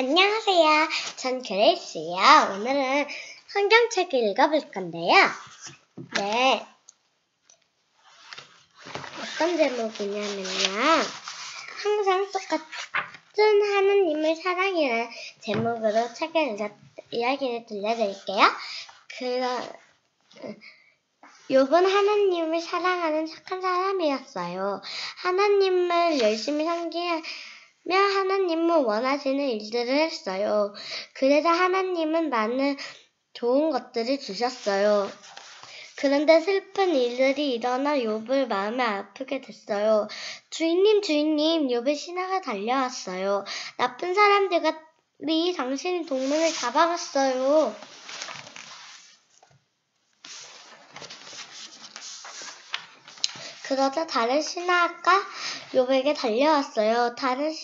안녕하세요. 전 그레이스예요. 오늘은 성경책을 읽어볼 건데요. 네. 어떤 제목이냐면요. 항상 똑같은 하느님을 사랑이라는 제목으로 책을 이야기를 들려드릴게요. 욥은 하나님을 사랑하는 착한 사람이었어요. 하나님을 열심히 섬기며 하나님은 원하시는 일들을 했어요. 그래서 하나님은 많은 좋은 것들을 주셨어요. 그런데 슬픈 일들이 일어나 욥을 마음이 아프게 됐어요. 주인님, 욥의 신하가 달려왔어요. 나쁜 사람들이 당신의 동물을 잡아갔어요. 그러자 다른 신하가 욥에게 달려왔어요. 다른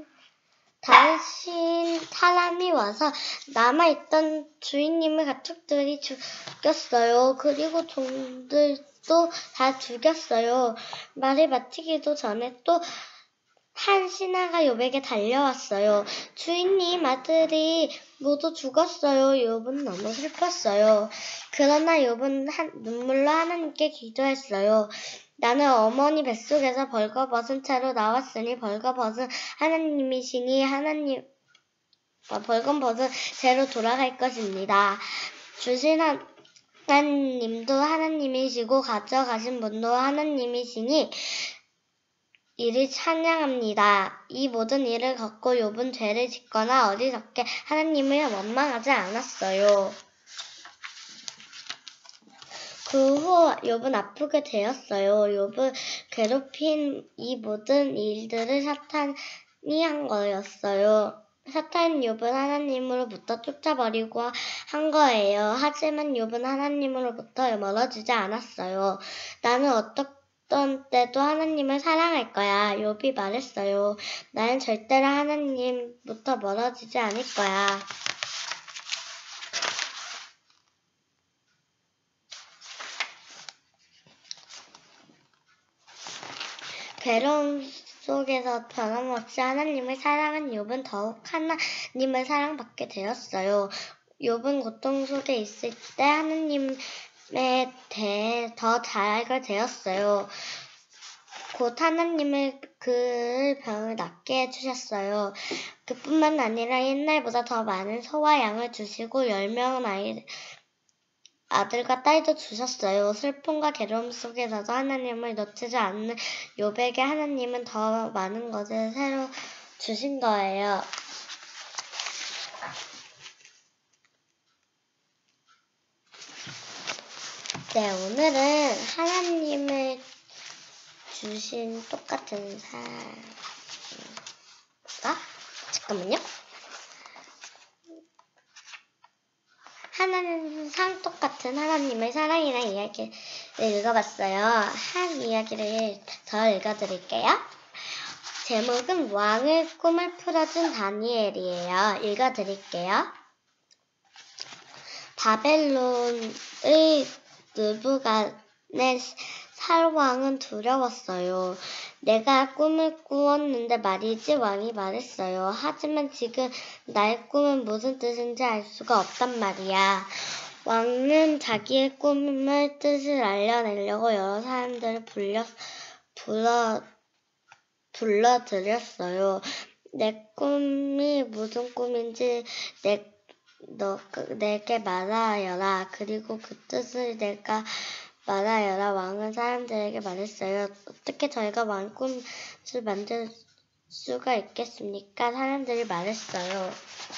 사람이 와서 남아있던 주인님의 가축들이 죽였어요. 그리고 종들도 다 죽였어요. 말을 마치기도 전에 또 한 신하가 욥에게 달려왔어요. 주인님, 아들이 모두 죽었어요. 욥은 너무 슬펐어요. 그러나 욥은 눈물로 하나님께 기도했어요. 나는 어머니 뱃속에서 벌거벗은 채로 나왔으니 벌거벗은 하나님이시니 벌거벗은 채로 돌아갈 것입니다. 주신 하나님도 하나님이시고 가져가신 분도 하나님이시니 이를 찬양합니다. 이 모든 일을 겪고 욥은 죄를 짓거나 어리석게 하나님을 원망하지 않았어요. 그 후 욥은 아프게 되었어요. 욥을 괴롭힌 이 모든 일들을 사탄이 한 거였어요. 사탄은 욥을 하나님으로부터 쫓아버리고 한 거예요. 하지만 욥은 하나님으로부터 멀어지지 않았어요. 나는 어떤 때도 하나님을 사랑할 거야. 욥이 말했어요. 나는 절대로 하나님부터 멀어지지 않을 거야. 괴로움 속에서 변함없이 하나님을 사랑한 욥은 더욱 하나님을 사랑받게 되었어요. 욥은 고통 속에 있을 때 하나님에 대해 더 잘 알게 되었어요. 곧 하나님은 그 병을 낫게 해주셨어요. 그뿐만 아니라 옛날보다 더 많은 소와 양을 주시고 10명의 아들과 딸도 주셨어요. 슬픔과 괴로움 속에서도 하나님을 놓치지 않는 욥에게 하나님은 더 많은 것을 새로 주신 거예요. 네, 오늘은 하나님을 주신 똑같은 잠깐만요. 항상 똑같은 하나님의 사랑이라는 이야기를 읽어봤어요. 한 이야기를 더 읽어드릴게요. 제목은 왕의 꿈을 풀어준 다니엘이에요. 읽어드릴게요. 바벨론의 느부갓네살 왕은 두려웠어요. 내가 꿈을 꾸었는데 말이지, 왕이 말했어요. 하지만 지금 나의 꿈은 무슨 뜻인지 알 수가 없단 말이야. 왕은 자기의 꿈의 뜻을 알려내려고 여러 사람들을 불러들였어요. 내 꿈이 무슨 꿈인지 내게 말하여라. 그리고 그 뜻을 내가 말하여라. 왕은 사람들에게 말했어요. 어떻게 저희가 왕의 꿈을 만들 수가 있겠습니까? 사람들이 말했어요.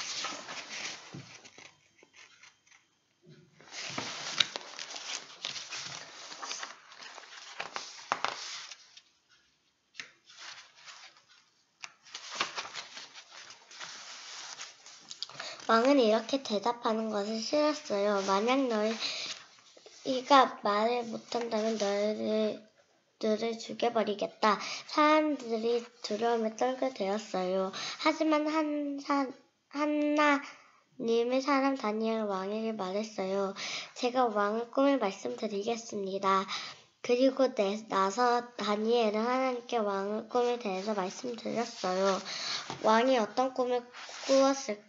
왕은 이렇게 대답하는 것을 싫었어요. 만약 너희가 말을 못한다면 너희를 죽여버리겠다. 사람들이 두려움에 떨게 되었어요. 하지만 하나님의 사람 다니엘 왕에게 말했어요. 제가 왕의 꿈을 말씀드리겠습니다. 그리고 나서 다니엘은 하나님께 왕의 꿈에 대해서 말씀드렸어요. 왕이 어떤 꿈을 꾸었을까요?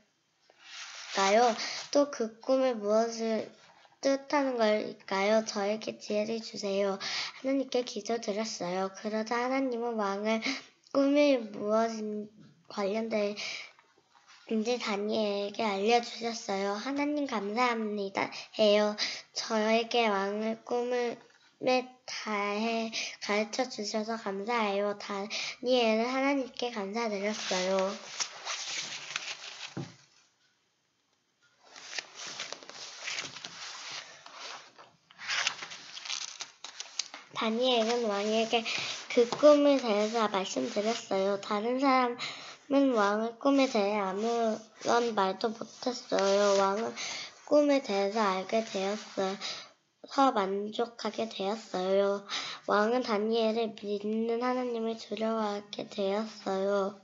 또 그 꿈이 무엇을 뜻하는 걸까요? 저에게 지혜를 주세요. 하나님께 기도드렸어요. 그러자 하나님은 왕의 꿈이 무엇인 관련된 인지 다니엘에게 알려주셨어요. 하나님 감사합니다 해요. 저에게 왕의 꿈을 다해 가르쳐 주셔서 감사해요. 다니엘은 하나님께 감사드렸어요. 다니엘은 왕에게 그 꿈에 대해서 말씀드렸어요. 다른 사람은 왕의 꿈에 대해 아무런 말도 못했어요. 왕은 꿈에 대해서 알게 되었어요. 만족하게 되었어요. 왕은 다니엘을 믿는 하나님을 두려워하게 되었어요.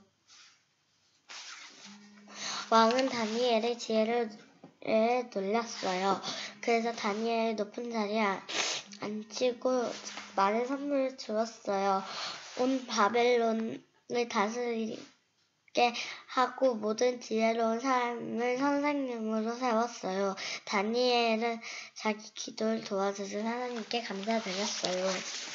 왕은 다니엘의 지혜를 놀랐어요. 그래서 다니엘을 높은 자리에 앉히고 많은 선물을 주었어요. 온 바벨론을 다스리게 하고 모든 지혜로운 사람을 선생님으로 세웠어요. 다니엘은 자기 기도를 도와주신 하나님께 감사드렸어요.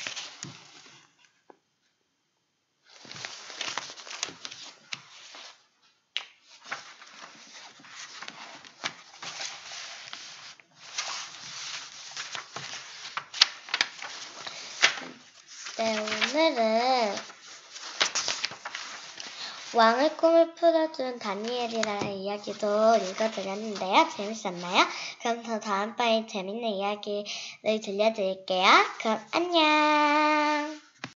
네, 오늘은 왕의 꿈을 풀어준 다니엘이라는 이야기도 읽어드렸는데요. 재밌었나요? 그럼 저 다음번에 재밌는 이야기를 들려드릴게요. 그럼 안녕!